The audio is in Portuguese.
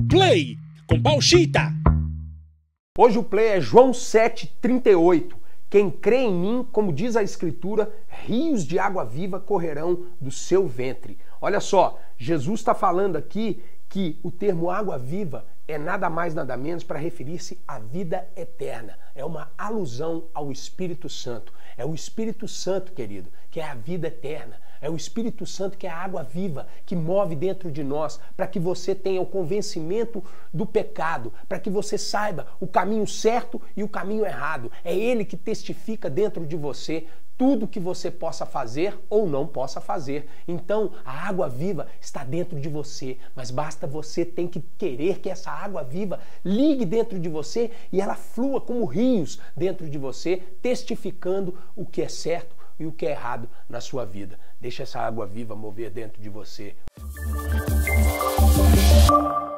Play com Pauchita. Hoje o Play é João 7,38. Quem crê em mim, como diz a Escritura, rios de água viva correrão do seu ventre. Olha só, Jesus está falando aqui que o termo água viva é nada mais nada menos para referir-se à vida eterna. É uma alusão ao Espírito Santo. É o Espírito Santo, querido, que é a vida eterna. É o Espírito Santo que é a água viva, que move dentro de nós, para que você tenha o convencimento do pecado, para que você saiba o caminho certo e o caminho errado. É Ele que testifica dentro de você tudo que você possa fazer ou não possa fazer. Então, a água viva está dentro de você, mas basta você tem que querer que essa água viva ligue dentro de você e ela flua como rios dentro de você, testificando o que é certo e o que é errado na sua vida. Deixa essa água viva mover dentro de você.